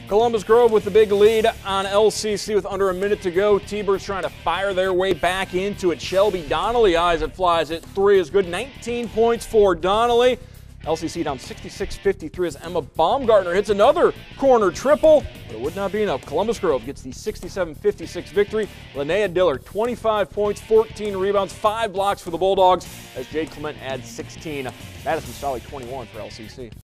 Columbus Grove with the big lead on LCC with under a minute to go. T-Birds trying to fire their way back into it. Shelby Donnelly eyes it, flies it. 3 is good. 19 points for Donnelly. LCC down 66-53 as Emma Baumgartner hits another corner triple, but it would not be enough. Columbus Grove gets the 67-56 victory. Linnea Diller, 25 points, 14 rebounds, 5 blocks for the Bulldogs as Jade Clement adds 16. Madison Solly, 21 for LCC.